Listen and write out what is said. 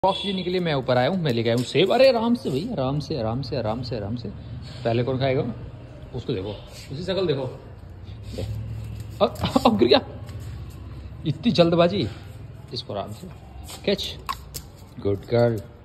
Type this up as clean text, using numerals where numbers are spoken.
Oxygen के लिए मैं ऊपर आया हूँ, मैं लेके आया हूँ सेब। अरे आराम से भाई, आराम से आराम से आराम से आराम से। पहले कौन खाएगा? उसको देखो, उसकी शक्ल देखो। अब गिर गया, इतनी जल्दबाजी। इसको आराम से कैच। Good girl.